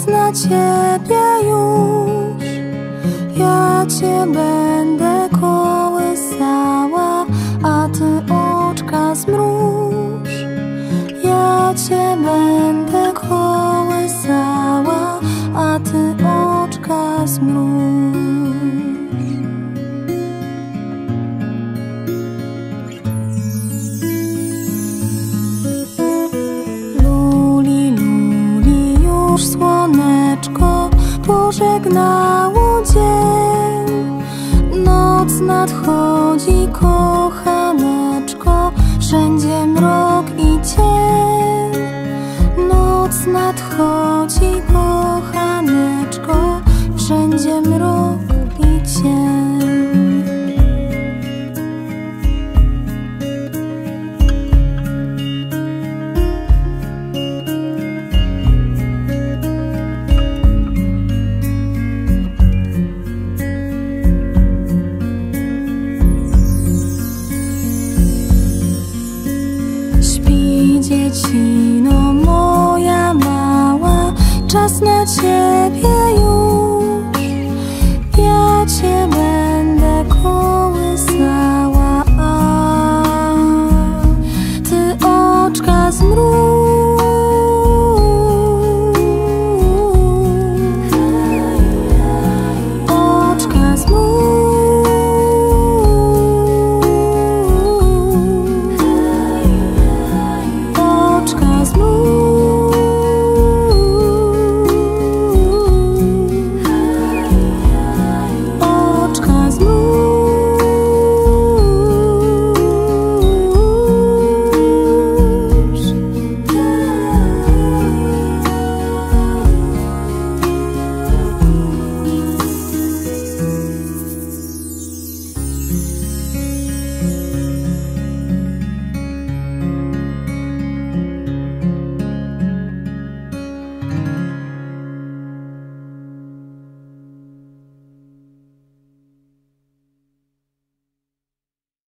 na ciebie już. Ja cię będę kołysała, a ty oczka zmruż. Ja cię będę kołysała, a ty oczka zmruż. Luli, luli, już słoneczko pożegnało dzień. Noc nadchodzi, kochaneczko, wszędzie mrok i cień. Noc nadchodzi, kochaneczko, wszędzie mrok i cień. Dziecino moja mała, czas na ciebie